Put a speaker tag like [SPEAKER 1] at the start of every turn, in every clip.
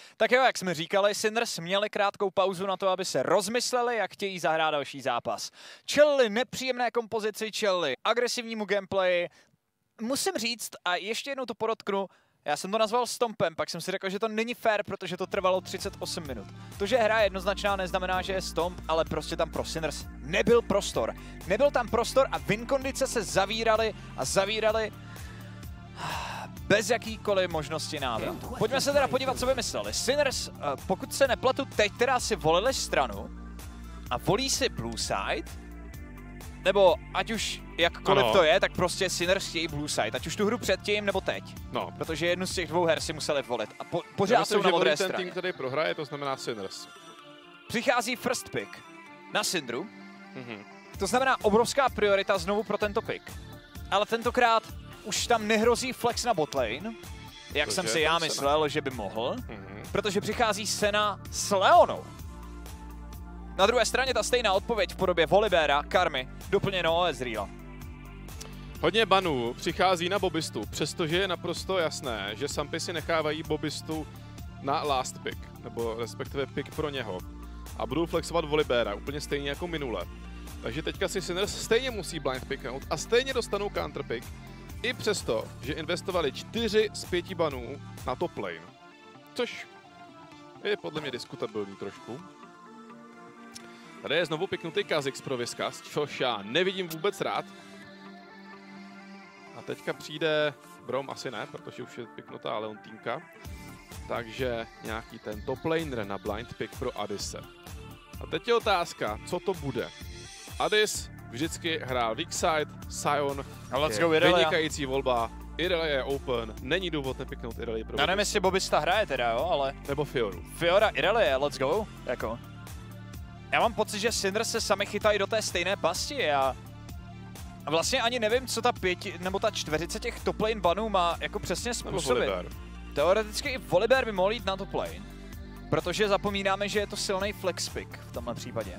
[SPEAKER 1] Tak jo, jak jsme říkali, Sinners měli krátkou pauzu na to, aby se rozmysleli, jak chtějí zahrát další zápas. Čelili nepříjemné kompozici, čelili agresivnímu gameplayi. Musím říct, a ještě jednou to podotknu, já jsem to nazval stompem, pak jsem si řekl, že to není fair, protože to trvalo 38 minut. To, že hra je jednoznačná, neznamená, že je stomp, ale prostě tam pro Sinners nebyl prostor. Nebyl tam prostor a win kondice se zavíraly a zavíraly bez jakýkoliv možnosti návratu. Pojďme se teda podívat, co vymysleli. Sinners, pokud se nepletu, teď teda si volili stranu a volí si blue side, nebo ať už jakkoliv to je, tak prostě Sinners chtějí blue side, ať už tu hru předtím nebo teď.
[SPEAKER 2] No.
[SPEAKER 1] Protože jednu z těch dvou her si museli volit a pořád jsou na modré straně.
[SPEAKER 2] Ten tým, který prohraje, to znamená Sinners.
[SPEAKER 1] Přichází first pick na Syndru. To znamená obrovská priorita znovu pro tento pick. Ale tentokrát už tam nehrozí flex na botlane, jak jsem si já myslel, že by mohl, protože přichází Senna s Leonou. Na druhé straně ta stejná odpověď v podobě Volibera, Karmy, doplněno o Ezreala.
[SPEAKER 2] Hodně banů přichází na Bobistu, přestože je naprosto jasné, že Sampy si nechávají Bobistu na last pick, nebo respektive pick pro něho. A budou flexovat Volibera, úplně stejně jako minule. Takže teďka si Sinners stejně musí blind picknout a stejně dostanou counter pick, i přesto, že investovali 4 z 5 banů na top lane. Což je podle mě diskutabilní trošku. Tady je znovu piknutý Kha'Zix pro Wizkaz, což já nevidím vůbec rád. A teďka přijde Braum, asi ne, protože už je piknutá Leontýnka. Takže nějaký ten top laner na blind pick pro Addise. A teď je otázka, co to bude. Addis vždycky hrál weak side, Sion je vynikající volba, Irelia je open, není důvod nepiknout Irelia pro
[SPEAKER 1] Já nevím, jestli Bobista hraje teda, jo, ale...
[SPEAKER 2] Nebo Fioru.
[SPEAKER 1] Fiora, Irelia, let's go, jako. Já mám pocit, že Sinners se sami chytají do té stejné pasti a vlastně ani nevím, co ta 5 nebo ta 40 těch top lane banů má jako přesně způsobit. Teoreticky i Volibear by mohl jít na top lane, protože zapomínáme, že je to silný flex pick v tomhle případě.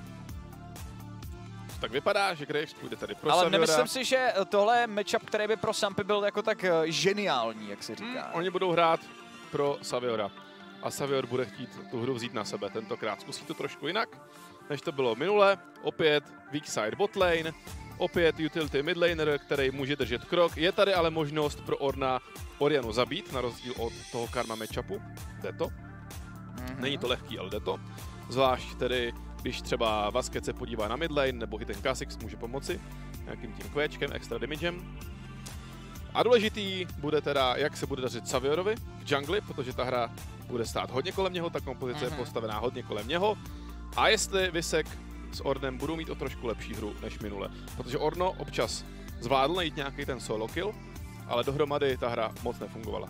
[SPEAKER 2] Tak vypadá, že Graves půjde tady pro
[SPEAKER 1] Ale
[SPEAKER 2] Saviora.
[SPEAKER 1] nemyslím si, že tohle je matchup, který by pro Sampy byl jako tak geniální, jak se říká.
[SPEAKER 2] Oni budou hrát pro Saviora a Savior bude chtít tu hru vzít na sebe tentokrát. Zkusí to trošku jinak, než to bylo minule. Opět weak side bot lane, opět utility mid laner, který může držet krok. Je tady ale možnost pro Oriannu zabít, na rozdíl od toho Karma matchupu. Jde to. Není to lehký, ale jde to. Zvlášť tedy, když třeba Vasquez se podívá na mid lane, nebo i ten Kha'Zix může pomoci nějakým tím kvéčkem, extra damagem. A důležitý bude teda, jak se bude dařit Saviorovi v džungli, protože ta hra bude stát hodně kolem něho, ta kompozice je postavená hodně kolem něho. A jestli Visek s Ornem budou mít o trošku lepší hru než minule. Protože Orno občas zvládl najít nějaký ten solo kill, ale dohromady ta hra moc nefungovala.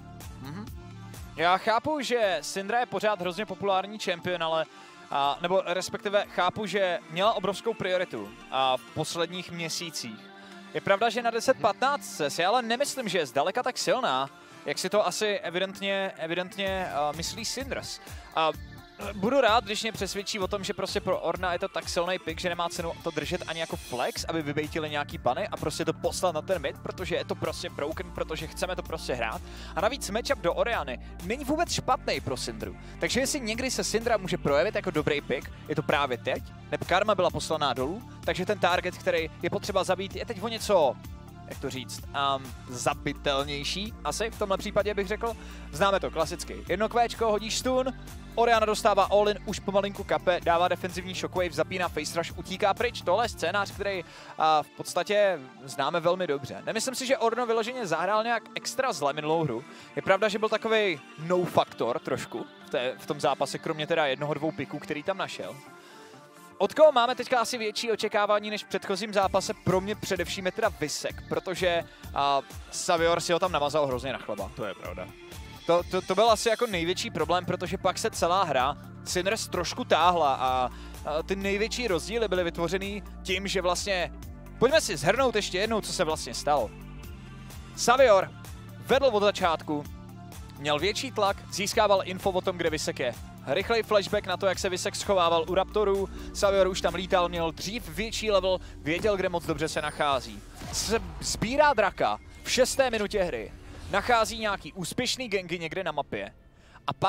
[SPEAKER 1] Já chápu, že Syndra je pořád hrozně populární champion, ale nebo respektive chápu, že měla obrovskou prioritu v posledních měsících. Je pravda, že na 10-15 si ale nemyslím, že je zdaleka tak silná, jak si to asi evidentně myslí Sinners. Budu rád, když mě přesvědčí o tom, že prostě pro Orna je to tak silný pick, že nemá cenu to držet ani jako flex, aby vybejtili nějaký bany a prostě to poslat na ten mid, protože je to prostě broken, protože chceme to prostě hrát. A navíc matchup do Oriany není vůbec špatný pro Syndru. Takže jestli někdy se Syndra může projevit jako dobrý pick, je to právě teď, neb Karma byla poslaná dolů, takže ten target, který je potřeba zabít, je teď o něco, jak to říct, zabitelnější, asi v tomhle případě bych řekl. Známe to klasicky. Jedno kvéčko, hodíš stun, Oriana dostává all-in, už pomalinku kape, dává defenzivní shockwave, zapíná face rush, utíká pryč. Tohle je scénář, který v podstatě známe velmi dobře. Nemyslím si, že Orno vyloženě zahrál nějak extra zle minulou hru. Je pravda, že byl takovej no faktor trošku v tom zápase, kromě teda jednoho, dvou piků, který tam našel. Od koho máme teďka asi větší očekávání než v předchozím zápase? Pro mě především je teda Visek, protože Savior si ho tam namazal hrozně na chleba.
[SPEAKER 2] To je pravda.
[SPEAKER 1] To byl asi jako největší problém, protože pak se celá hra Sinners trošku táhla a ty největší rozdíly byly vytvořený tím, že vlastně... Pojďme si shrnout ještě jednou, co se vlastně stalo. Savior vedl od začátku, měl větší tlak, získával info o tom, kde Visek je. Rychlej flashback na to, jak se Visek schovával u Raptorů. Savior už tam lítal, měl dřív větší level, věděl, kde moc dobře se nachází. Sbírá draka v 6. minutě hry. Nachází nějaký úspěšný gangy někde na mapě. A pak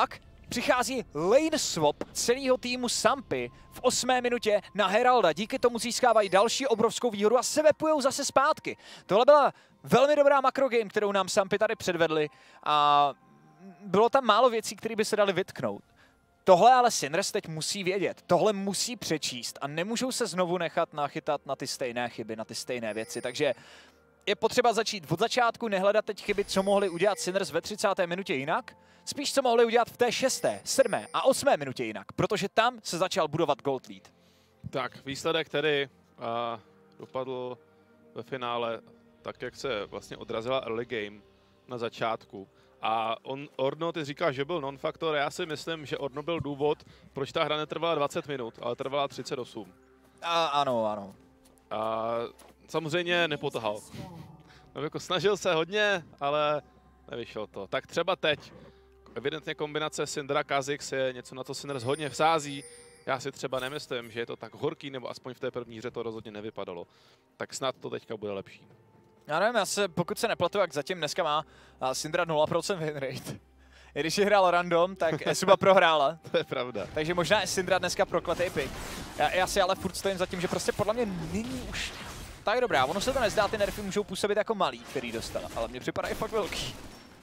[SPEAKER 1] přichází lane swap celého týmu Sampy v 8. minutě na Heralda. Díky tomu získávají další obrovskou výhodu a se vepujou zase zpátky. Tohle byla velmi dobrá makrogame, kterou nám Sampy tady předvedli a bylo tam málo věcí, které by se daly vytknout. Tohle ale Sinners teď musí vědět, tohle musí přečíst a nemůžou se znovu nechat nachytat na ty stejné chyby, na ty stejné věci, takže je potřeba začít od začátku, nehledat teď chyby, co mohli udělat Sinners ve 30. minutě jinak, spíš co mohli udělat v té 6., 7. a 8. minutě jinak, protože tam se začal budovat gold lead. Tak,
[SPEAKER 2] výsledek tedy dopadl ve finále tak, jak se vlastně odrazila early game na začátku. A Ordno, ty říkáš, že byl non-faktor, já si myslím, že Ordno byl důvod, proč ta hra netrvala 20 minut, ale trvala 38.
[SPEAKER 1] Ano.
[SPEAKER 2] A samozřejmě nepotahal. No, jako snažil se hodně, ale nevyšlo to. Tak třeba teď. Evidentně kombinace Syndra Kha'Zix je něco, na co Sinners hodně vsází. Já si třeba nemyslím, že je to tak horký, nebo aspoň v té první hře to rozhodně nevypadalo. Tak snad to teďka bude lepší.
[SPEAKER 1] Já nevím, pokud se nepletu, jak zatím dneska má Syndra 0% winrate. I když je hrál random, tak Esuba prohrála.
[SPEAKER 2] To je pravda.
[SPEAKER 1] Takže možná Syndra dneska prokletej pick. Já si ale furt stojím za tím, že prostě podle mě není už tak dobrá. Ono se to nezdá, ty nerfy můžou působit jako malý, který dostala, ale mně připadají fakt velký.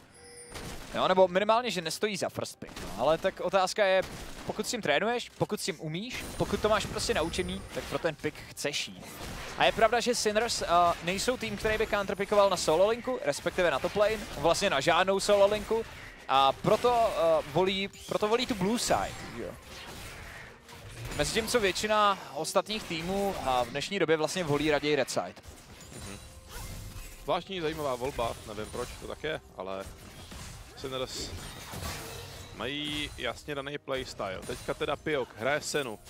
[SPEAKER 1] Jo, nebo minimálně, že nestojí za first pick. No, ale tak otázka je, pokud s tím trénuješ, pokud s tím umíš, pokud to máš prostě naučený, tak pro ten pick chceš jít. A je pravda, že Sinners nejsou tým, který by counterpickoval na solo linku, respektive na top lane, vlastně na žádnou solo linku. A proto volí tu blue side. Jo. Mezi tím, co většina ostatních týmů v dnešní době vlastně volí raději red side.
[SPEAKER 2] Zvláštní zajímavá volba, nevím proč to tak je, ale Sinners mají jasně daný playstyle. Teďka teda Pyok hraje Senu.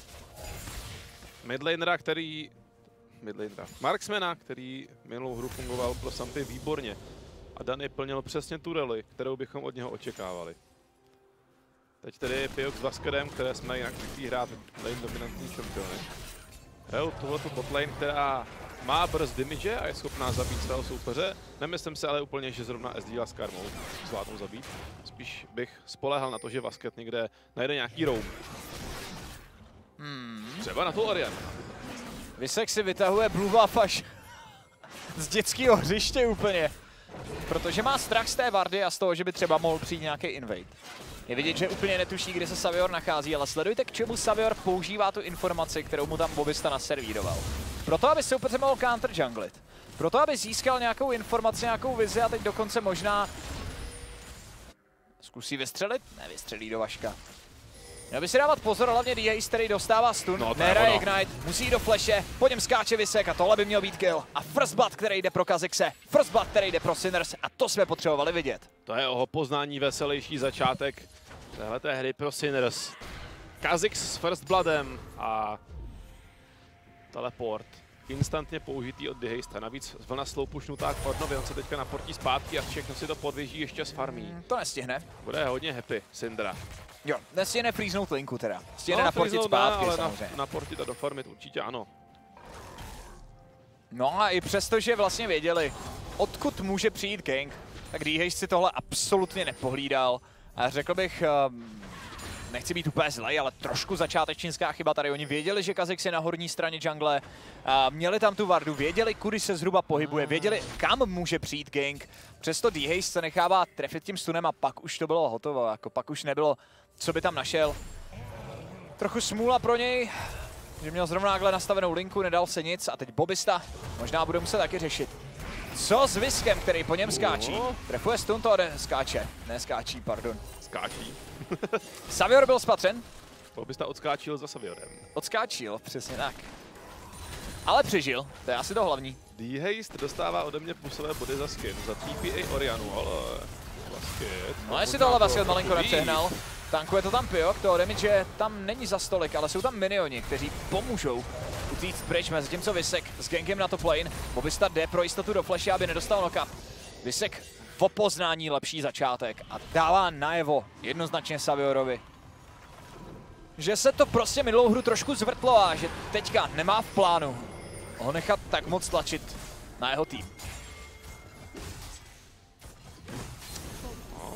[SPEAKER 2] Marksmana, který minulou hru fungoval pro Sampy výborně. A Dany plnil přesně tu roli, kterou bychom od něho očekávali. Teď tedy Pyok s Vaskedem, které jsme jinak zvyklí hrát lane dominantní čempiony. Hrajou tuhletu botlane, která má burst damage a je schopná zabít svého soupeře. Nemyslím se ale úplně, že zrovna SDL s Karmou zvládnou zabít. Spíš bych spoléhal na to, že Vasket někde najde nějaký roam. Třeba na to Oriana.
[SPEAKER 1] Visek si vytahuje blue buff až z dětského hřiště úplně. Protože má strach z té vardy a z toho, že by třeba mohl přijít nějaký invade. Je vidět, že úplně netuší, kde se Savior nachází, ale sledujte, k čemu Savior používá tu informaci, kterou mu tam Bobbysta naservíroval. Proto, aby super mohl counter junglit. Proto, aby získal nějakou informaci, nějakou vizi a teď dokonce možná zkusí vystřelit? Nevystřelí do vaška. Měl by si dávat pozor, hlavně DH, který dostává stun, nehraje Ignite, musí jít do flashe, po něm skáče Visek a tohle by měl být kill. A first blood, který jde pro Kha'Zixe, first blood, který jde pro Sinners a to jsme potřebovali vidět.
[SPEAKER 2] To je o poznání veselější začátek téhleté hry pro Sinners. Kha'Zix s first bloodem a teleport. Instantně použitý od Dehejsta. Navíc vlna sloupušnutá k Ordnovi, on se teďka naportí zpátky a všechno si to podvěží ještě s farmí.
[SPEAKER 1] To nestihne.
[SPEAKER 2] Bude hodně happy, Syndra.
[SPEAKER 1] Jo, nestihne freeznout linku teda. Stihne naportit zpátky
[SPEAKER 2] ale
[SPEAKER 1] samozřejmě.
[SPEAKER 2] Naportit a dofarmit určitě ano.
[SPEAKER 1] No a i přesto, že vlastně věděli, odkud může přijít gank, tak Dehej si tohle absolutně nepohlídal. A řekl bych, nechci být úplně zlej, ale trošku začátečnická chyba tady. Oni věděli, že Kha'Zix je na horní straně jungle, měli tam tu vardu, věděli, kudy se zhruba pohybuje, věděli, kam může přijít gank. Přesto Dehej se nechává trefit tím stunem a pak už to bylo hotovo, jako pak už nebylo, co by tam našel. Trochu smůla pro něj, že měl zrovna takhle nastavenou linku, nedal se nic a teď Bobbysta možná bude muset taky řešit. Co s Viskem, který po něm skáčí? Trefuje stun, to skáče. Neskáčí, pardon.
[SPEAKER 2] Skáčí.
[SPEAKER 1] Savior byl spatřen.
[SPEAKER 2] Bobbysta odskáčil za Saviorem.
[SPEAKER 1] Odskáčil, přesně tak. Ale přežil, to je asi to hlavní.
[SPEAKER 2] Dehejst dostává ode mě plusové body za skin, za TPA Orianu, ale Vasket.
[SPEAKER 1] No jestli tohle Vasket malinko nepřehnal, tankuje to tam Pyok, toho damage tam není za stolik, ale jsou tam minioni, kteří pomůžou utíct pryč, mezi tím co Visek s gankem na top lane. Bobbysta jde pro jistotu do flashe, aby nedostal knock-up. Visek v opoznání lepší začátek a dává najevo jednoznačně Saviorovi, že se to prostě minulou hru trošku zvrtlo a že teďka nemá v plánu ho nechat tak moc tlačit na jeho tým.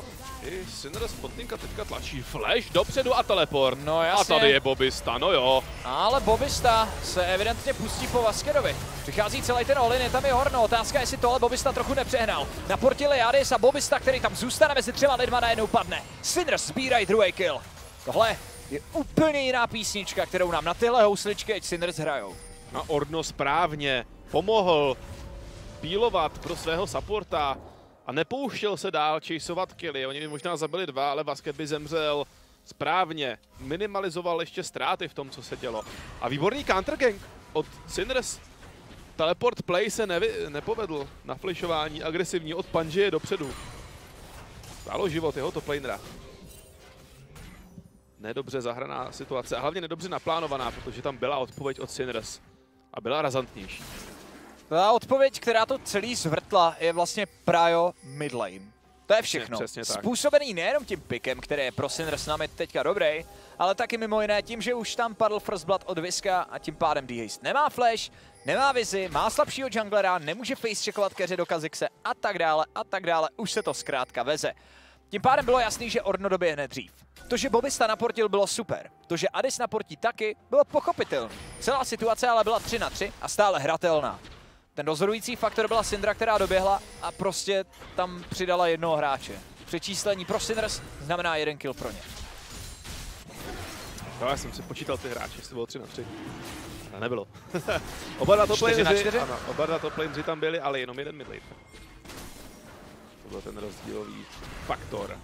[SPEAKER 2] I Sinner Spotlinka teďka tlačí flash dopředu a teleport.
[SPEAKER 1] No jasně.
[SPEAKER 2] A tady je Bobbysta, no jo.
[SPEAKER 1] Ale Bobbysta se evidentně pustí po Vasquedovi. Přichází celý ten all-in, je tam i Horno. Otázka, jestli tohle Bobbysta trochu nepřehnal. Naportili Adis a Bobbysta, který tam zůstane mezi třema lidma, najednou padne. Sinner sbírají druhý kill. Tohle je úplně jiná písnička, kterou nám na tyhle housličky Sinners hrajou.
[SPEAKER 2] A Orno správně pomohl pílovat pro svého supporta a nepouštěl se dál chaseovat killy. Oni by možná zabili 2, ale Vasquez by zemřel správně. Minimalizoval ještě ztráty v tom, co se dělo. A výborný countergang od Sinners. Teleport play se nepovedl na flashování agresivní od Panžie dopředu. Stálo život jeho top lanera. Nedobře zahraná situace a hlavně nedobře naplánovaná, protože tam byla odpověď od Sinners a byla razantnější.
[SPEAKER 1] Ta odpověď, která to celý zvrtla, je vlastně Prio midlane. To je všechno.
[SPEAKER 2] Přesně tak.
[SPEAKER 1] Způsobený nejenom tím pikem, který je pro Sinners námi teďka dobrý, ale taky mimo jiné tím, že už tam padl First Blood od Viska a tím pádem D-Haste nemá flash, nemá vizi, má slabšího junglera, nemůže facecheckovat keře do Kha'Zixe a tak dále, už se to zkrátka veze. Tím pádem bylo jasný, že Orno doběhne dřív. To, že Bobbysta naportil, bylo super. To, že Adis naportí taky, bylo pochopitelné. Celá situace ale byla 3-3 a stále hratelná. Ten rozhodující faktor byla Syndra, která doběhla a prostě tam přidala jednoho hráče. Přečíslení pro Sinners znamená 1 kill pro ně.
[SPEAKER 2] No, já jsem si počítal ty hráče, jestli bylo 3-3. Ale nebylo. Oba dva top laneři tam byli, ale jenom jeden midlane. To byl ten rozdílový faktor.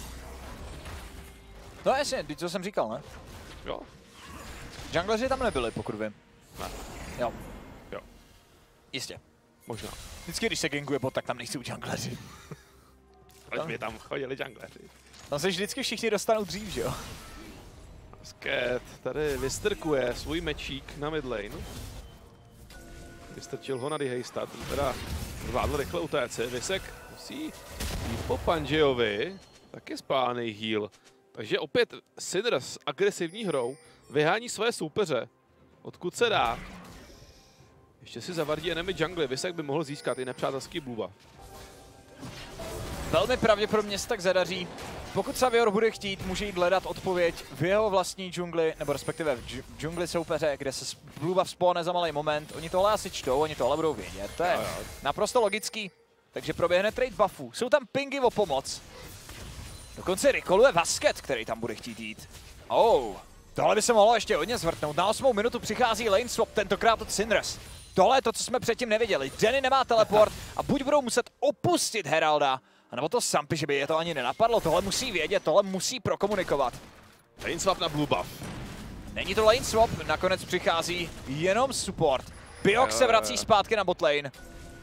[SPEAKER 1] No jasně, co jsem říkal, ne?
[SPEAKER 2] Jo.
[SPEAKER 1] Jungleři tam nebyli, pokud vím.
[SPEAKER 2] Ne.
[SPEAKER 1] Jo.
[SPEAKER 2] Jo.
[SPEAKER 1] Jistě.
[SPEAKER 2] Možná.
[SPEAKER 1] Vždycky, když se ganguje bot, tak tam nejsou jungleři.
[SPEAKER 2] Proč by tam chodili jungleři?
[SPEAKER 1] Tam se vždycky všichni dostanou dřív, že jo?
[SPEAKER 2] Sket tady vystrkuje svůj mečík na midlane. Vystrčil ho na D-Hasta, ten teda zvládl rychle utéct. Visek musí jít po Panžiovi, taky spálený heal. Takže opět Sinner s agresivní hrou vyhání své soupeře, odkud se dá. Ještě si zavardí enemy jungly, Visek by mohl získat i nepřátelský blue.
[SPEAKER 1] Velmi pravděpodobně se tak zadaří. Pokud Savior bude chtít, může jít hledat odpověď v jeho vlastní džungli, nebo respektive v džungli soupeře, kde se blue buff spawne za malý moment. Oni tohle asi čtou, oni tohle budou vědět, to je naprosto logický. Takže proběhne trade buffů. Jsou tam pingy o pomoc. Dokonce rekoluje Vasquez, který tam bude chtít jít. Tohle by se mohlo ještě hodně zvrtnout. Na 8. minutu přichází lane swap, tentokrát od Sinners. Tohle je to, co jsme předtím neviděli. Danny nemá teleport a buď budou muset opustit Heralda, anebo to Sampy, že by je to ani nenapadlo. Tohle musí vědět, tohle musí prokomunikovat.
[SPEAKER 2] Lane swap na blue buff.
[SPEAKER 1] Není to lane swap, nakonec přichází jenom support. Pyok se vrací zpátky na botlane.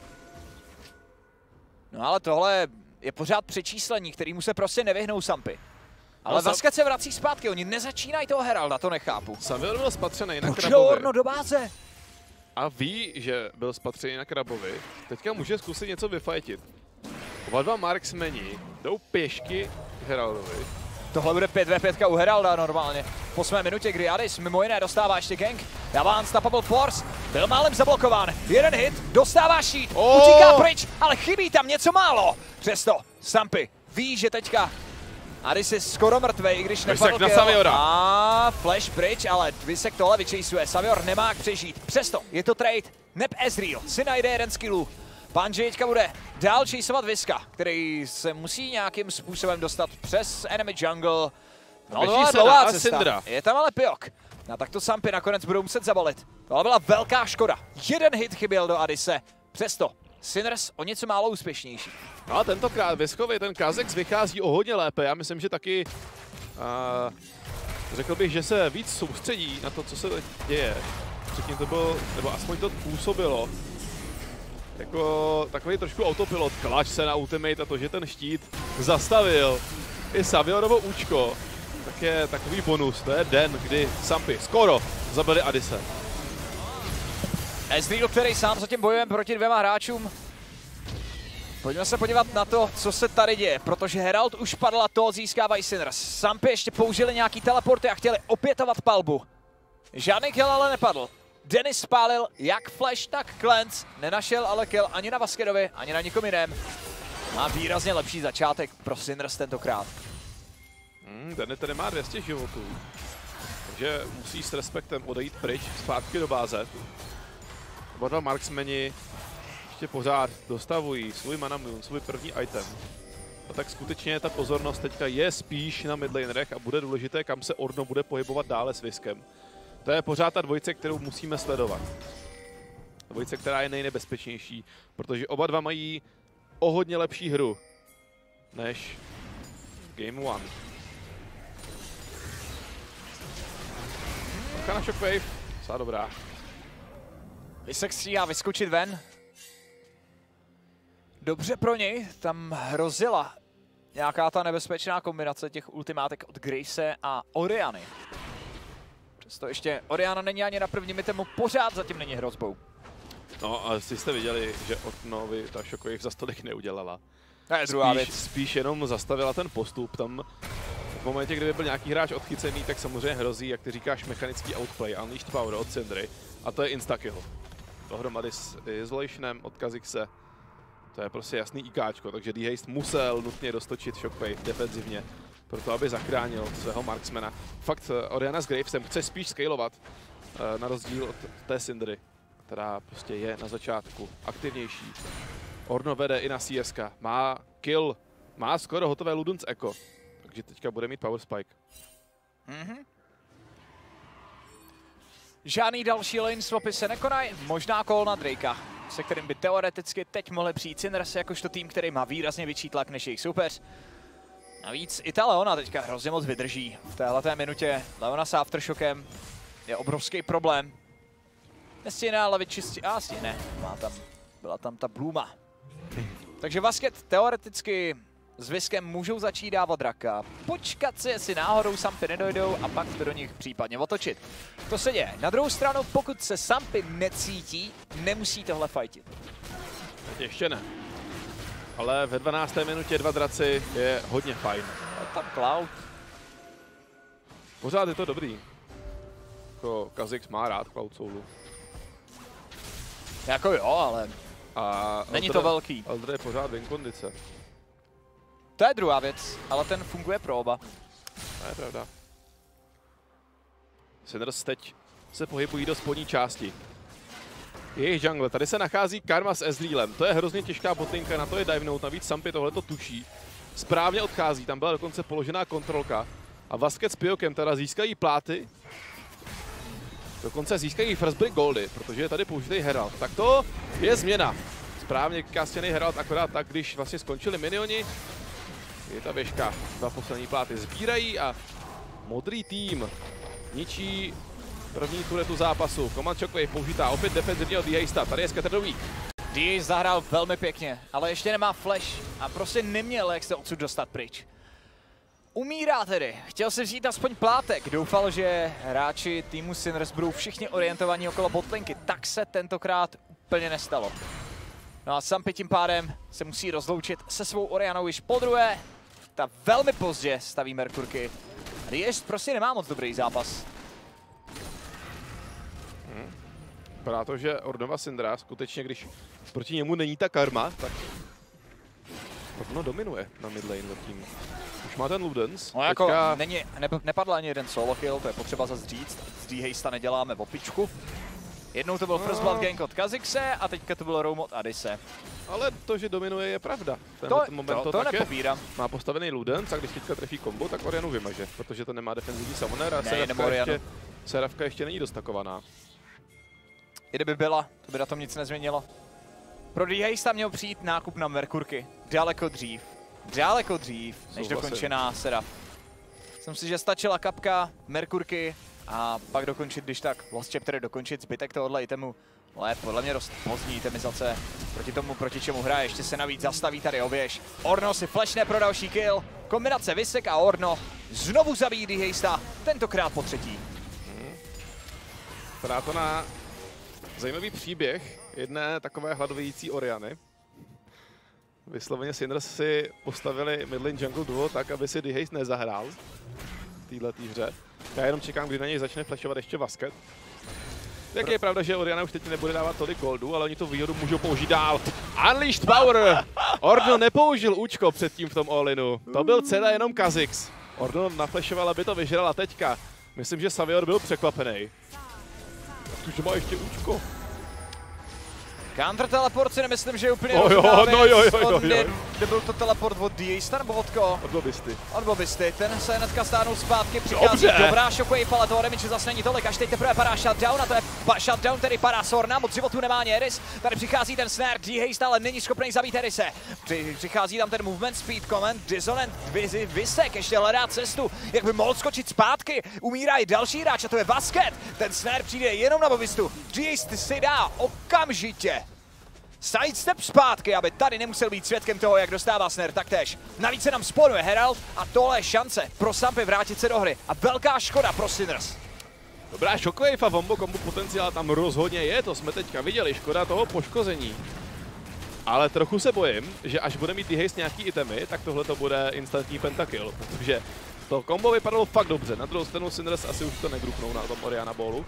[SPEAKER 1] No ale tohle je pořád přečíslení, kterýmu se prostě nevyhnou Sampy. Ale Vasquez se vrací zpátky, oni nezačínají toho Heralda, to nechápu.
[SPEAKER 2] Savior byl spatřený na
[SPEAKER 1] Proč
[SPEAKER 2] Krabovi.
[SPEAKER 1] Orno do báze?
[SPEAKER 2] A ví, že byl spatřený na Krabovi. Teďka může zkusit něco vyfajtit. Oba dva marksmeni jdou pěšky k Heraldovi.
[SPEAKER 1] Tohle bude 5v5 u Heralda normálně. Po 8. minutě, kdy Adis mimo jiné dostává ještě gank. Dává Unstoppable Force, byl málem zablokován. Jeden hit, dostává sheet, utíká pryč, ale chybí tam něco málo. Přesto Sampy ví, že teďka Adis je skoro mrtvej, i když nepadl
[SPEAKER 2] na Saviora.
[SPEAKER 1] A flash bridge, ale Visek tohle vyčejsuje. Savior nemá jak přežít. Přesto je to trade. Neb Ezreal si najde jeden z killů. Panži teďka bude dál chaseovat Viska, který se musí nějakým způsobem dostat přes enemy jungle. No to je dlouhá cesta. Je tam ale Pyok. A tak to Sampy nakonec budou muset zabalit. Tohle byla velká škoda. Jeden hit chyběl do Adise. Přesto Sinners o něco málo úspěšnější.
[SPEAKER 2] No a tentokrát Viskovi ten Kha'Zix vychází o hodně lépe. Já myslím, že taky řekl bych, že se víc soustředí na to, co se děje. Předtím to bylo, nebo aspoň to působilo jako takový trošku autopilot. Klač se na ultimate a to, že ten štít zastavil i Saviorovo účko, tak je takový bonus. To je den, kdy Sampy skoro zabili Adise.
[SPEAKER 1] Ezreal, který sám zatím bojuje proti dvěma hráčům. Pojďme se podívat na to, co se tady děje, protože Herald už padl a to získávají Sinners. Sampy ještě použili nějaký teleporty a chtěli opětovat palbu. Žádný kill ale nepadl. Dennis spálil jak flash, tak cleanse. Nenašel ale kill ani na Vasquedovi, ani na nikom jiném. Má výrazně lepší začátek pro Synders tentokrát.
[SPEAKER 2] Ten tady má 200 životů, takže musí s respektem odejít pryč, zpátky do báze. Oba dva marksmeni ještě pořád dostavují svůj mana moon, svůj první item. A tak skutečně ta pozornost teďka je spíš na midlanerech a bude důležité, kam se Ornno bude pohybovat dále s Viskem. To je pořád ta dvojice, kterou musíme sledovat. Dvojice, která je nejnebezpečnější, protože oba dva mají o hodně lepší hru než Game 1. Na Shockwave, docela dobrá.
[SPEAKER 1] Visek stříhá vyskočit ven. Dobře pro něj, tam hrozila nějaká ta nebezpečná kombinace těch ultimátek od Grace a Oriany. Přesto ještě Oriana není ani na prvním itemu, pořád zatím není hrozbou.
[SPEAKER 2] No a jste viděli, že Ornnovi ta Shockwave za stolik neudělala.
[SPEAKER 1] To je druhá věc.
[SPEAKER 2] Spíš jenom zastavila ten postup. Tam v momentě, kdyby byl nějaký hráč odchycený, tak samozřejmě hrozí, jak ty říkáš, mechanický outplay, Unleashed Power od Syndry. A to je instakill. Dohromady s Isolationem od Kha'Zixe. To je prostě jasný IKčko, takže D-Haste musel nutně dostočit Shockwave defenzivně, proto aby zachránil svého marksmana. Fakt Oriana s Gravesem chce spíš scalovat, na rozdíl od té Syndry, která prostě je na začátku aktivnější. Ornno vede i na CSK, má kill, má skoro hotové Ludens Echo, takže teďka bude mít Power Spike.
[SPEAKER 1] Žádný další lane swapy se nekonají, možná call na Drakea, se kterým by teoreticky teď mohli přijít Synders jakožto tým, který má výrazně větší tlak než jejich soupeř. Navíc i ta Leona teďka hrozně moc vydrží. V téhleté minutě Leona s Aftershockem je obrovský problém. Nestíhne ale vyčistit, stihne, byla tam ta Bluma. Takže Vasket teoreticky s Viskem můžou začít dávat draka, počkat si, jestli náhodou Sampy nedojdou a pak to do nich případně otočit. To se děje. Na druhou stranu, pokud se Sampy necítí, nemusí tohle fightit.
[SPEAKER 2] Ještě ne. Ale ve 12. minutě 2 draci je hodně fajn.
[SPEAKER 1] A tam Cloud.
[SPEAKER 2] Pořád je to dobrý. Jako Kha'Zix má rád Cloud Soulu.
[SPEAKER 1] Jako jo, ale není to velký.
[SPEAKER 2] Eldre je pořád v inkondice.
[SPEAKER 1] To je druhá věc, ale ten funguje pro oba.
[SPEAKER 2] To je pravda. Synders teď se pohybují do spodní části. Jejich jungle, tady se nachází Karma s Ezrealem. To je hrozně těžká botlinka, na to je divenout, navíc Sampy tohleto tuší. Správně odchází, tam byla dokonce položená kontrolka. A Vasket s Piokem teda získají pláty. Dokonce získají First Break Goldy, protože je tady použitý Herald. Tak to je změna. Správně kastěný Herald, akorát tak, když vlastně skončili minioni. Je ta věžka, 2 poslední pláty sbírají a modrý tým ničí první turetu zápasu. Command Shockwave použitá opět defenzivně od D-Hasta. Tady je Scatter the Weak.
[SPEAKER 1] D-Haste zahrál velmi pěkně, ale ještě nemá flash a prostě neměl jak se odsud dostat pryč. Umírá tedy. Chtěl si vzít aspoň plátek. Doufal, že hráči týmu Synders budou všichni orientovaní okolo botlinky. Tak se tentokrát úplně nestalo. No a Sampy tím pádem se musí rozloučit se svou Orianou již podruhé. Ta velmi pozdě staví Merkurky. A D-Haste prostě nemá moc dobrý zápas.
[SPEAKER 2] Vypadá to, že Ornnova Syndra skutečně, když proti němu není ta karma, tak Ornno dominuje na midlane tím. Už má ten Ludens.
[SPEAKER 1] No jako nepadl ani jeden solo kill, to je potřeba zase říct. Z D-Hasta neděláme opičku. Jednou to byl First Blood gank od Kha'Zixe a teďka to byl roam od Addise.
[SPEAKER 2] Ale to, že dominuje, je pravda.
[SPEAKER 1] To nepopírám.
[SPEAKER 2] Má postavený Ludens a když teďka trefí kombo, tak Orianu vymaže, protože to nemá defenzivní summoner a Serafka ještě není dostakovaná.
[SPEAKER 1] I kdyby byla, to by na tom nic nezměnilo. Pro D-Hasta měl přijít nákup na Merkurky. Daleko dřív, než dokončená Seraf. Myslím si, že stačila kapka, Merkurky a pak dokončit, když tak Lost Chapter dokončit zbytek tohohle itemu. Ale podle mě dost pozdní itemizace proti tomu, proti čemu hraje. Ještě se navíc zastaví tady oběž. Ornno si flashne pro další kill. Kombinace Visek a Ornno znovu zabíjí D-Hasta, tentokrát po třetí.
[SPEAKER 2] Vypadá to na zajímavý příběh jedné takové hladovějící Oriany. Vysloveně Synders si postavili midlane jungle duo tak, aby si D-Haste nezahrál v této hře. Já jenom čekám, kdy na něj začne flashovat ještě Vasket. Tak je pravda, že Oriana už teď nebude dávat tolik goldů, ale oni tu výhodu můžou použít dál. Unleashed Power Orno nepoužil účko předtím v tom all-inu. To byl celé jenom Kha'Zix. Orno naflešoval, aby to vyžrala teďka. Myslím, že Savior byl překvapený. Protože má ještě účko.
[SPEAKER 1] Counter teleport si nemyslím, že je úplně kde byl to teleport od D-Ace nebo od koho?
[SPEAKER 2] Od Bobysty.
[SPEAKER 1] Od Bobysty, ten se hnedka stáhnul zpátky, přichází dobrá shockwave, ale toho damage zase není tolik, až teď teprve padá shutdown a to je shutdown, který padá Sorna, moc životů nemá ani Eris, tady přichází ten snare, D-Haste ale není schopný zabít Erise. Přichází tam ten movement speed command, Dissonant, Visek ještě hledá cestu, jak by mohl skočit zpátky, umírá i další hráč a to je Vasket, ten snare přijde jenom na Bobystu, D-Haste si dá okamžitě sidestep zpátky, aby tady nemusel být svědkem toho, jak dostává snare taktéž. Navíc se nám spawnuje Herald a tohle je šance pro Sampy vrátit se do hry. A velká škoda pro Sinners.
[SPEAKER 2] Dobrá shockwave a wombo kombo potenciál tam rozhodně je, to jsme teďka viděli, škoda toho poškození. Ale trochu se bojím, že až bude mít D-Haste nějaký itemy, tak tohle to bude instantní pentakill, protože to kombo vypadalo fakt dobře. Na druhou stranu Sinners asi už to negrupnou na tom Orianna Ballu.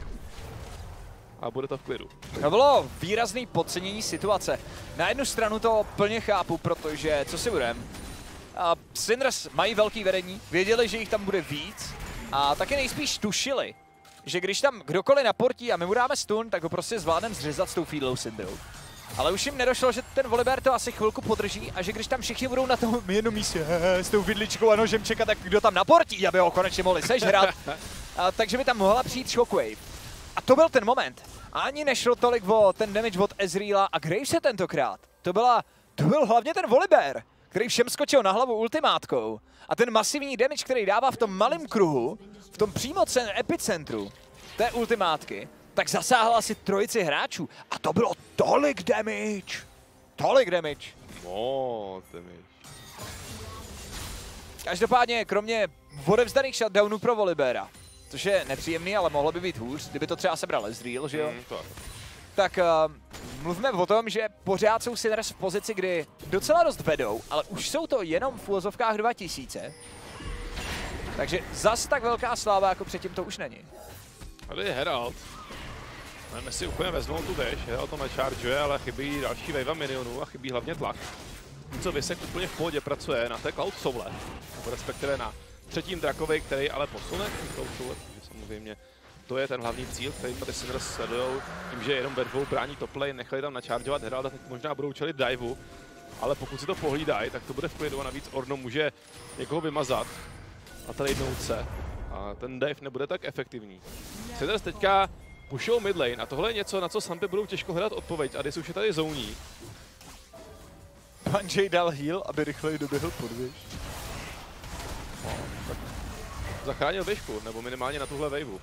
[SPEAKER 2] A bude to v klidu.
[SPEAKER 1] To bylo výrazný podcenění situace. Na jednu stranu to plně chápu, protože, co si budem, Sinners mají velký vedení, věděli, že jich tam bude víc a taky nejspíš tušili, že když tam kdokoliv naportí a my mu dáme stun, tak ho prostě zvládneme zřezat s tou Feedlow Syndrou. Ale už jim nedošlo, že ten Volibear to asi chvilku podrží a že když tam všichni budou na tom jednom místě s tou vidličkou a nožem čekat, tak kdo tam naportí, aby ho konečně mohli sežrat, takže by tam mohla přijít Shockwave. A to byl ten moment. Ani nešlo tolik o ten damage od Ezreala a Gravese tentokrát. To byl hlavně ten Volibear, který všem skočil na hlavu ultimátkou. A ten masivní damage, který dává v tom malém kruhu, v tom přímo epicentru té ultimátky, tak zasáhla asi trojici hráčů. A to bylo tolik damage. Tolik damage.
[SPEAKER 2] Moc damage.
[SPEAKER 1] Každopádně, kromě odevzdaných shutdownů pro Volibeara, což je nepříjemný, ale mohlo by být hůř, kdyby to třeba sebral Ezreal, že jo? Tak mluvíme o tom, že pořád jsou Sinners v pozici, kdy docela dost vedou, ale už jsou to jenom v úvozovkách 2000. Takže zas tak velká sláva jako předtím to už není.
[SPEAKER 2] Tady je Herald. Nevím, si úplně vezmou tu dash, Herald to načaržuje, ale chybí další wave minionů a chybí hlavně tlak. Co Visek úplně v pohodě pracuje na té Cloud Soule, nebo respektive na třetím Drakovi, který ale posune Cloud Soule, takže samozřejmě to je ten hlavní cíl, který tady Sinners sledujou, tím, že jenom ve dvou brání top lane, nechali tam načaržovat Heralda, teď možná budou čelit diveu, ale pokud si to pohlídají, tak to bude v klidu a navíc Orno může někoho vymazat a tradenout se a ten dive nebude tak efektivní. Sinners teďka pushou mid lane a tohle je něco, na co Sampy budou těžko hledat odpověď a když už je tady zóní.
[SPEAKER 1] Panjay dal heal, aby rychleji doběhl pod věž.
[SPEAKER 2] No, tak zachránil věžku, nebo minimálně na tuhle waveu.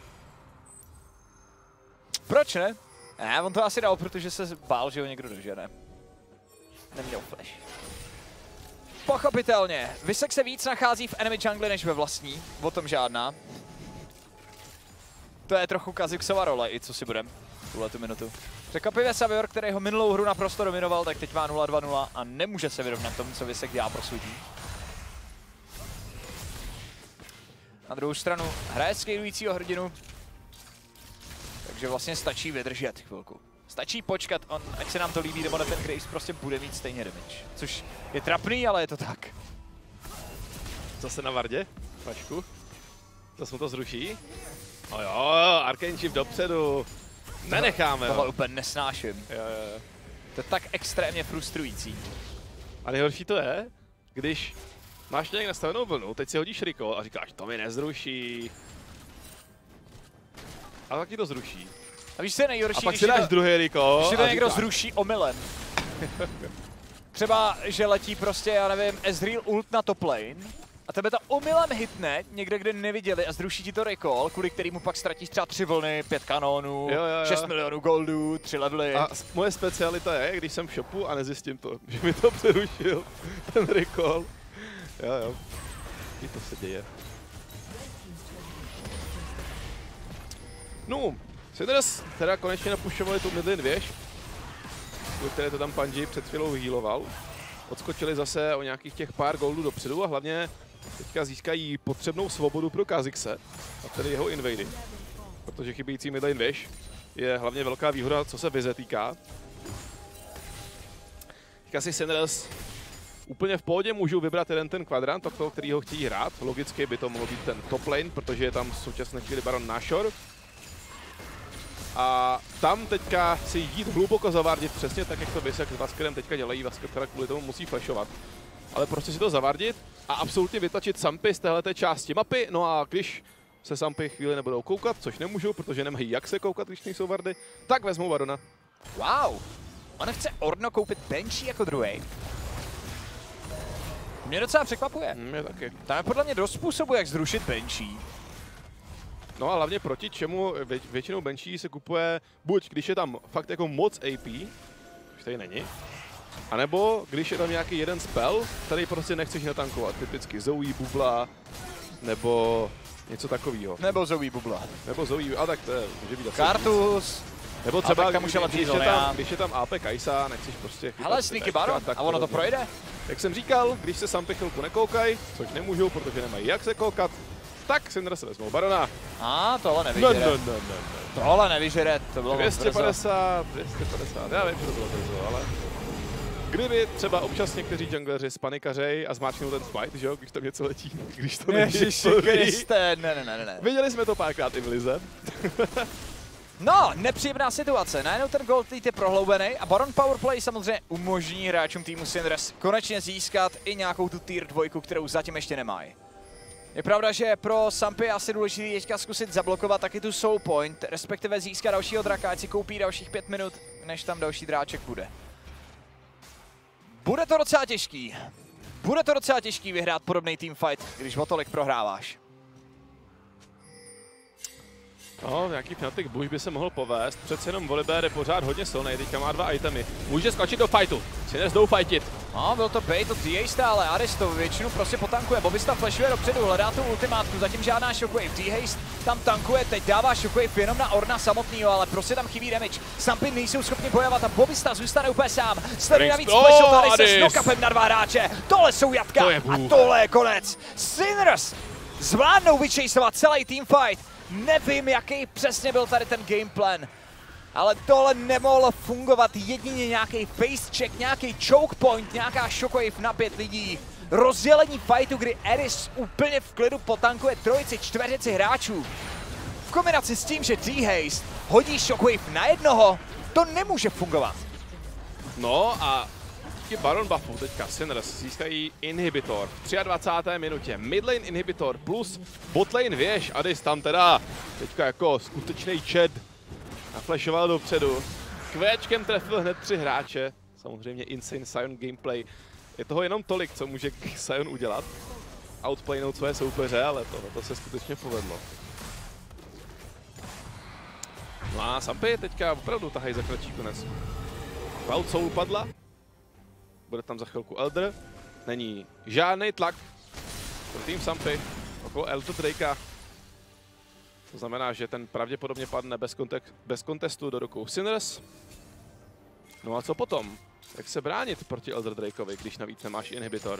[SPEAKER 1] Proč ne? On to asi dal, protože se bál, že ho někdo dožene. Neměl flash. Pochopitelně, Visek se víc nachází v enemy jungle než ve vlastní, o tom žádná. To je trochu Kha'Zixova role, i co si budem tuhletu minutu. Překvapivě Savior, který ho minulou hru naprosto dominoval, tak teď má 0-2-0 a nemůže se vyrovnat tomu, co Visek dělá pro svůj tým. Na druhou stranu hraje skejlujícího hrdinu, takže vlastně stačí vydržet chvilku. Stačí počkat, ať se nám to líbí, nebo ten Graves prostě bude mít stejně damage. Což je trapný, ale je to tak.
[SPEAKER 2] Zase na Vardě, Pašku. Zase mu to zruší. No jo, Arcane Shift dopředu. Nenecháme.
[SPEAKER 1] Tohle úplně nesnáším.
[SPEAKER 2] Jo.
[SPEAKER 1] To je tak extrémně frustrující.
[SPEAKER 2] A nejhorší to je, když máš nějak nastavenou vlnu, teď si hodíš recall a říkáš, to mi nezruší. A tak ti to zruší.
[SPEAKER 1] A víš, co je nejhorší,
[SPEAKER 2] a pak si dáš druhý recall.
[SPEAKER 1] Když si to někdo zruší omylem. Třeba, že letí prostě, já nevím, Ezreal ult na top lane a tebe to omylem hitne někde, kde neviděli a zruší ti to recall, kvůli kterému pak ztratíš třeba 3 vlny, 5 kanónů, 6 milionů goldů, 3 levely. A
[SPEAKER 2] moje specialita je, když jsem v shopu a nezjistím to, že mi to přerušil, ten recall. Jo. I to se děje. No, Sinners teda konečně napušovali tu midlane věž, do které to tam Panjay před chvílou healoval. Odskočili zase o nějakých těch pár goldů dopředu a hlavně teďka získají potřebnou svobodu pro Kha'Zixe a tedy jeho invady. Protože chybějící midlane věž je hlavně velká výhoda, co se vize týká. Teďka si Sinners úplně v pohodě můžou vybrat jeden ten kvadrant, od toho, který ho chtějí hrát. Logicky by to mohl být ten top lane, protože je tam v současné chvíli Baron Nashor. A tam teďka si jít hluboko zavardit, přesně tak, jak to Visek s Vaskerem teďka dělají. Vasker teda kvůli tomu musí flashovat. Ale prostě si to zavardit a absolutně vytlačit Sampy z téhleté části mapy. No a když se Sampy chvíli nebudou koukat, což nemůžou, protože nemají jak se koukat, když nejsou vardy, tak vezmou Barona.
[SPEAKER 1] Wow! On chce Ornno koupit Banshee jako druhý. Mě docela překvapuje.
[SPEAKER 2] Mě taky.
[SPEAKER 1] Tam je podle mě dost způsobů, jak zrušit Banshee.
[SPEAKER 2] No a hlavně proti čemu většinou Banshee se kupuje buď když je tam fakt jako moc AP, což tady není, anebo když je tam nějaký jeden spell, který prostě nechceš natankovat. Typicky Zoe, Bubla, nebo něco takového.
[SPEAKER 1] Nebo Zoe Bubla.
[SPEAKER 2] Nebo Zoe, a tak to je, může být asi
[SPEAKER 1] Kartus.
[SPEAKER 2] Nebo třeba, když je tam AP Kai'Sa, nechceš prostě chytat.
[SPEAKER 1] Hele, sneaky Baron, a ono to projde?
[SPEAKER 2] Jak jsem říkal, když se Sampy chvilku nekoukají, což nemůžou, protože nemají jak se koukat, tak Syndra se vezmou Barona.
[SPEAKER 1] A tohle nevyžere.
[SPEAKER 2] No.
[SPEAKER 1] Tohle nevyžere, to bylo
[SPEAKER 2] 250, já vím, že to bylo brzo, ale... Kdyby třeba občas někteří jungleři spanikařej a zmáčknou ten smite, že jo, když tam něco letí, když to není.
[SPEAKER 1] Ježiši Kriste, ne.
[SPEAKER 2] Viděli jsme to párkrát i v lize.
[SPEAKER 1] No, nepříjemná situace. Najednou ten gold lead je prohloubený a Baron Powerplay samozřejmě umožní hráčům týmu Synders konečně získat i nějakou tu tier 2, kterou zatím ještě nemají. Je pravda, že pro Sampy je asi důležité teďka zkusit zablokovat taky tu soul point, respektive získat dalšího draka, ať si koupí dalších 5 minut, než tam další dráček bude. Bude to docela těžký. Bude to docela těžký vyhrát podobný teamfight, když o tolik prohráváš.
[SPEAKER 2] No, nějaký Fnatic Bush by se mohl povést, přece jenom Volibear je pořád hodně silný, teďka má 2 itemy. Může skočit do fightu, Synders jdou fightit.
[SPEAKER 1] No, byl to bait od D-Haste, ale Aris to většinu prostě potankuje. Bobbysta flashuje dopředu, hledá tu ultimátku, zatím žádná shockwave. D-Haste tam tankuje, teď dává shockwave jenom na Ornna samotnýho, ale prostě tam chybí damage. Sampy nejsou schopni bojovat a Bobbysta zůstane úplně sám. Sledují navíc flash od Arise s knockupem na 2 hráče. Tohle jsou jatka a tohle je konec. Synders zvládnou vyčejsovat celý teamfight. Nevím, jaký přesně byl tady ten gameplan, ale tohle nemohlo fungovat. Jedině nějaký face check, nějaký choke point, nějaká shockwave na 5 lidí. Rozdělení fightu, kdy Aris úplně v klidu potankuje trojici, čtveřici hráčů. V kombinaci s tím, že D-Haste hodí shockwave na jednoho, to nemůže fungovat.
[SPEAKER 2] No a díky Baron buffu teďka Synders získají inhibitor v 23. minutě. Midlane inhibitor plus botlane věž. Adis tam teda teďka jako skutečný Chad naflashoval dopředu. Kvéčkem trefil hned 3 hráče. Samozřejmě insane Sion gameplay. Je toho jenom tolik, co může Sion udělat. Outplaynout své soupeře, ale to se skutečně povedlo. No a Sampy teďka opravdu tahají za kratší konec. Cloud Soul padla. Bude tam za chvilku Elder. Není žádný tlak pro tým Sampy okolo Elder Drakea. To znamená, že ten pravděpodobně padne bez kontestu do rukou Synders. No a co potom? Jak se bránit proti Elder Drakeovi, když navíc nemáš inhibitor?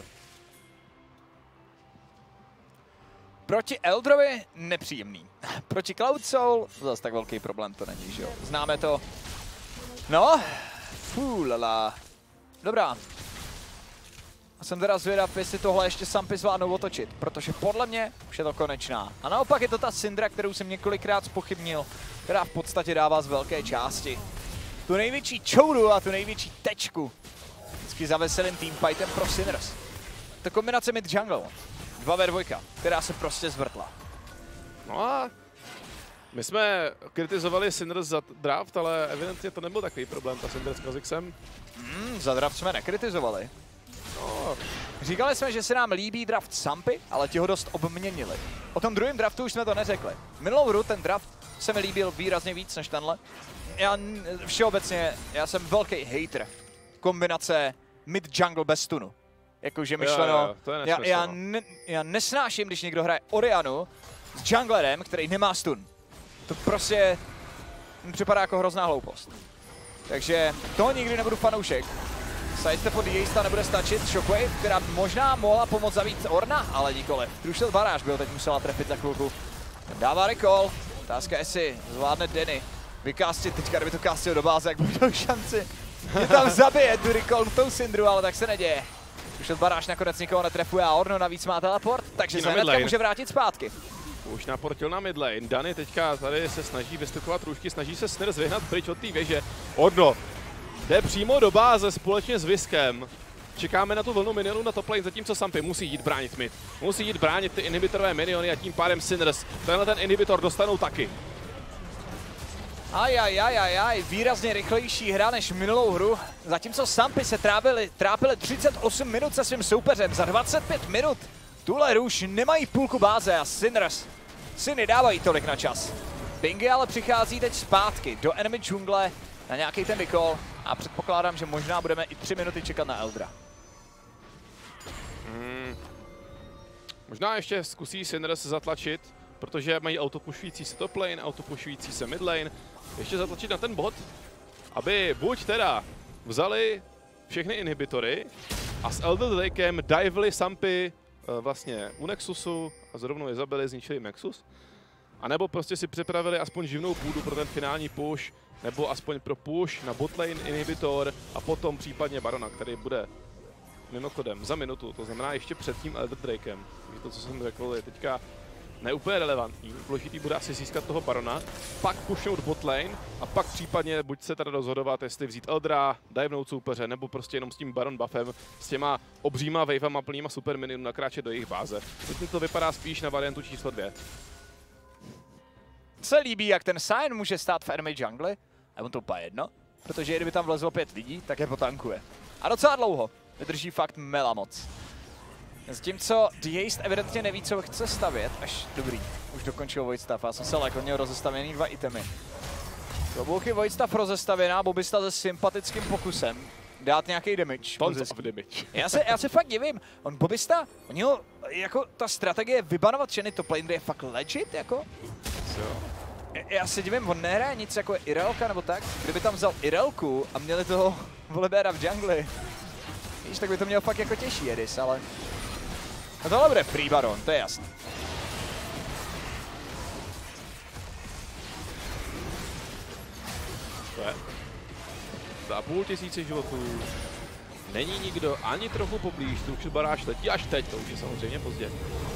[SPEAKER 1] Proti Elderovi nepříjemný. Proti Cloud Soul zase tak velký problém to není, že jo? Známe to. No, lala. Dobrá. A jsem teda zvědav, jestli tohle ještě Sampy zvládnou otočit, protože podle mě už je to konečná. A naopak je to ta Syndra, kterou jsem několikrát zpochybnil, která v podstatě dává z velké části tu největší čoudu a tu největší tečku vždycky za veselým teamfightem pro Synders. To kombinace mid jungle, 2v2, která se prostě zvrtla.
[SPEAKER 2] No a my jsme kritizovali Synders za draft, ale evidentně to nebyl takový problém, ta Syndra s Kha'Zixem.
[SPEAKER 1] Za draft jsme nekritizovali.
[SPEAKER 2] No.
[SPEAKER 1] Říkali jsme, že se nám líbí draft Sampy, ale ti ho dost obměnili. O tom druhém draftu už jsme to neřekli. Minulou hru ten draft se mi líbil výrazně víc než tenhle. Já jsem velký hater kombinace mid-jungle bez stunu. Jakože myšleno, já nesnáším, když někdo hraje Oriannu s junglerem, který nemá stun. To prostě mi připadá jako hrozná hloupost. Takže toho nikdy nebudu fanoušek. Sidestep od D-Haste nebude stačit, Shockwave, která možná mohla pomoct zabít Ornna, ale nikoliv. Trušil baráž, byl teď musela trefit za chvilku. Dává recall, otázka jestli zvládne Denny. Vykástit teďka, kdyby to kástil do báze, jak budou šanci. Je tam zabije tu recall tou Syndru, ale tak se neděje. Už Baráš nakonec nikoho netrefuje a Orno navíc má teleport, takže se hnedka může vrátit zpátky.
[SPEAKER 2] Už naportil na midlane. Dany teďka tady se snaží vystupovat růžky, snaží se Sners vyhnat pryč od té věže. Orno jde přímo do báze společně s Viskem. Čekáme na tu vlnu minionů na top lane, zatímco Sampy musí jít bránit mid. Musí jít bránit ty inhibitorové miniony a tím pádem Sinners tenhle ten inhibitor dostanou taky.
[SPEAKER 1] Ajajajajaj, výrazně rychlejší hra než minulou hru. Zatímco Sampy se trápili 38 minut se svým soupeřem, za 25 minut tuhle hru už nemají půlku báze a Sinners si nedávají tolik na čas. Bingy ale přichází teď zpátky do enemy džungle na nějaký ten recall a předpokládám, že možná budeme i 3 minuty čekat na Eldra.
[SPEAKER 2] Možná ještě zkusí Sinners zatlačit, protože mají autopušující se top lane, autopušující se mid lane, ještě zatlačit na ten bot, aby buď teda vzali všechny inhibitory a s Elder Drakem diveli Sampy vlastně u Nexusu a zrovna je zabili, zničili Nexus, anebo prostě si připravili aspoň živnou půdu pro ten finální push, nebo aspoň pro push na botlane inhibitor a potom případně Barona, který bude mimochodem za minutu, to znamená ještě před tím Elder Drakem. Takže to, co jsem řekl, je teďka neúplně relevantní. Důležitý bude asi získat toho Barona, pak pushnout botlane a pak případně buď se teda rozhodovat, jestli vzít Eldra, divenout soupeře, nebo prostě jenom s tím Baron buffem, s těma obříma wavama plnýma super minionů nakráčet do jejich báze. Teď to vypadá spíš na variantu číslo 2.
[SPEAKER 1] Se líbí, jak ten Sion může stát v enemy jungli, a on to úplně jedno, protože kdyby tam vlezlo 5 lidí, tak je potankuje. A docela dlouho. Vydrží fakt mela moc. Zatímco Deist evidentně neví, co chce stavět, až dobrý. Už dokončil Void Staff, já jsem se lekl, měl rozestavěný 2 itemy. Klobouky Void Staff rozestavěná, Bobista se sympatickým pokusem dát nějaký damage.
[SPEAKER 2] Tons of damage.
[SPEAKER 1] Já se fakt divím, Bobista, jako ta strategie vybanovat všechny top lane je fakt legit, jako? Já se divím, on nehraje nic jako Irelka nebo tak, kdyby tam vzal Irelku a měli toho Volibeara v jungli. Víš, tak by to měl fakt jako těžší Edis, ale... A tohle bude free Baron, to je jasný.
[SPEAKER 2] To je. Za 500 životů není nikdo ani trochu poblíž, tu Baráš letí až teď, to už je samozřejmě pozdě.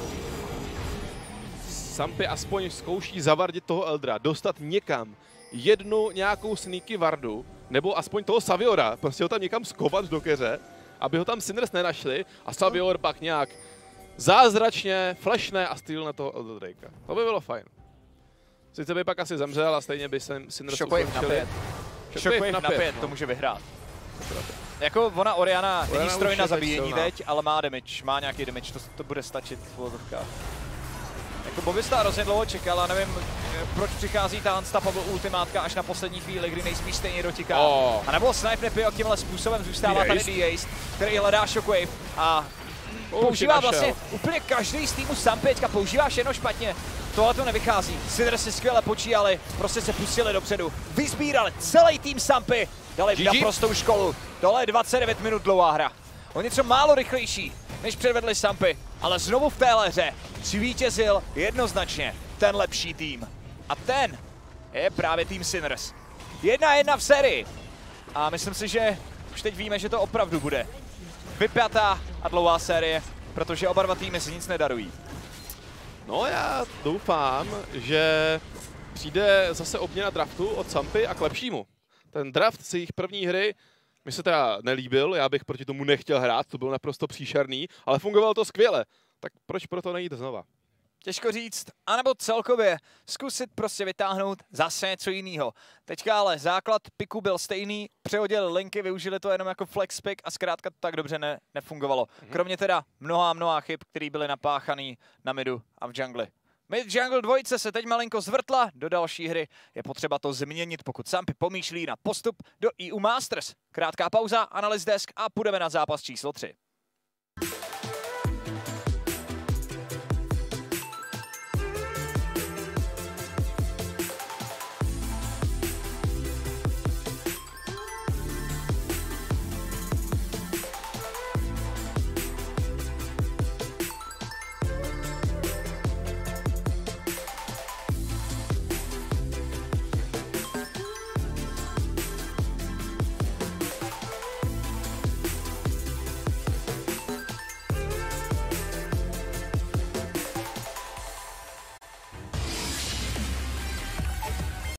[SPEAKER 2] Sampy aspoň zkouší zavardit toho Eldra, dostat někam jednu nějakou sneaky vardu, nebo aspoň toho Saviora, prostě ho tam někam skovat do keře, aby ho tam Sinners nenašli a Savior pak nějak zázračně flashne a stýl na toho Elder Drakea. To by bylo fajn. Sice by pak asi zemřel a stejně by se Sinners
[SPEAKER 1] Shockwave na 5. Shockwave na 5, to může vyhrát. Jako ona Orianna není stroj na zabíjení teď, ale má damage, má nějaký damage, to bude stačit v úvozovkách. Jako Bobista hrozně dlouho čekal a nevím, proč přichází ta Pablo ultimátka až na poslední chvíli, kdy nejspíš stejně dotiká. A nebo Snipe Nepio tímhle způsobem zůstává tady Deist, který hledá Shockwave a používá vlastně úplně každý z týmu Sampy, používá všechno špatně. Tohle to nevychází. Sinners si skvěle počítali, prostě se pustili dopředu. Vyzbírali celý tým Sampy, dali naprostou školu. Tohle je 29 minut dlouhá hra. O něco málo rychlejší, než předvedli Sampy, ale znovu v téhle hře zvítězil jednoznačně ten lepší tým. A ten je právě tým Sinners. 1-1 v sérii. A myslím si, že už teď víme, že to opravdu bude vypjatá a dlouhá série, protože oba dva týmy si nic nedarují.
[SPEAKER 2] No já doufám, že přijde zase obměna draftu od Sampy a k lepšímu. Ten draft z jejich první hry mi se teda nelíbil, já bych proti tomu nechtěl hrát, to bylo naprosto příšerný, ale fungovalo to skvěle. Tak proč proto nejít znova?
[SPEAKER 1] Těžko říct, anebo celkově zkusit prostě vytáhnout zase něco jiného. Teďka ale základ piku byl stejný, přehodili linky, využili to jenom jako flex pick a zkrátka to tak dobře nefungovalo. Kromě teda mnoha chyb, které byly napáchané na midu a v jungli. Mid jungle dvojice se teď malinko zvrtla do další hry. Je potřeba to změnit, pokud Sampy pomýšlí na postup do EU Masters. Krátká pauza, analyz desk a půjdeme na zápas číslo 3.